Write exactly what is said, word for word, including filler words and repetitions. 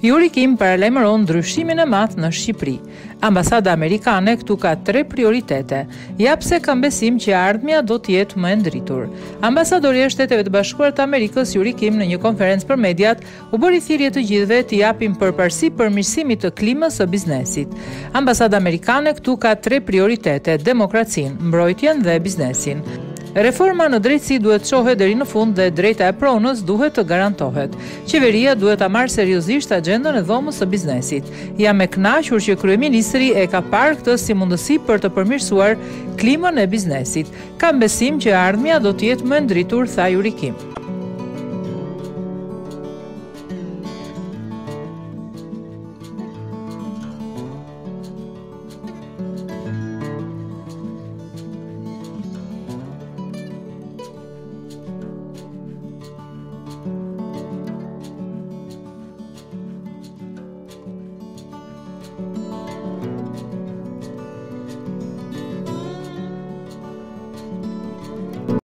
Yuri Kim paralajmëron ndryshimin e madh në Shqipëri. Ambasada amerikane këtu ka tre prioritete. Jap se kam besim që ardhmja do të jetë më e ndritur. Ambasadori i Shteteve të Bashkuara të Amerikës Yuri Kim në një konferencë për mediat u bëri thirrje të gjithëve të japin përparësi përmirësimit të klimës së biznesit. Ambasada amerikane këtu ka tre prioritete: demokracinë, mbrojtjen dhe biznesin. Reforma në drejtësi duhet të çohet deri në fund dhe drejta e pronës duhet të garantohet. Qeveria duhet ta marrë seriozisht agjendën e dhomës së biznesit. Jam e kënaqur që kryeministri e ka parë këtë si mundësi për të përmirësuar klimën e biznesit. Kam besim që ardhmja do të jetë më e ndritur, tha Yuri Kim.